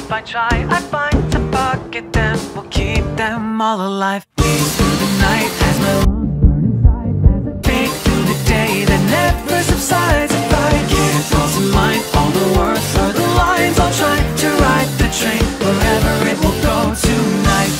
If I try, I find to pocket them, will keep them all alive. Fade through the night as my lungs burn inside, as I fade through the day that never subsides. If I get lost in mind, all the words or the lines, I'll try to ride the train wherever it will go tonight.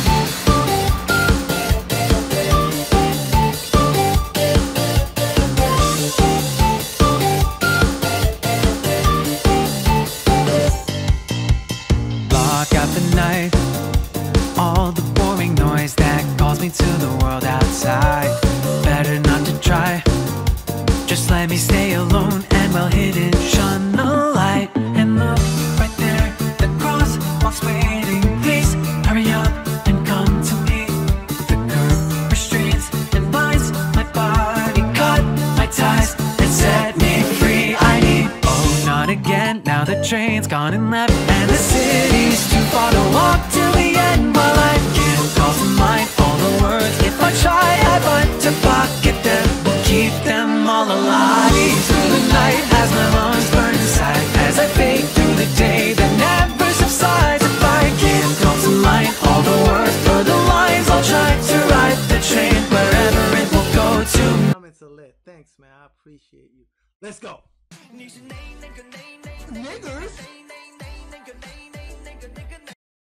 Block out the night, all the boring noise that calls me to the world outside. Better not to try, just let me stay alone and well hidden. Shine the light and look right there, the crosswalk's waiting. Please hurry up and come to me. The curb restrains and binds my body, cut my ties and set me free. I need, oh not again, now the train's gone and left, and the city's too far to walk to the end. While I can't call to mind all the words, if I try I find to pocket them, will keep them all alive. Through the night as my lungs burn inside, as I fade through the day that never subsides. If I can't call to mind all the words or the lines, I'll try to ride the train wherever it will go to. Comments are lit. Thanks, man. I appreciate you. Let's go. Niggers.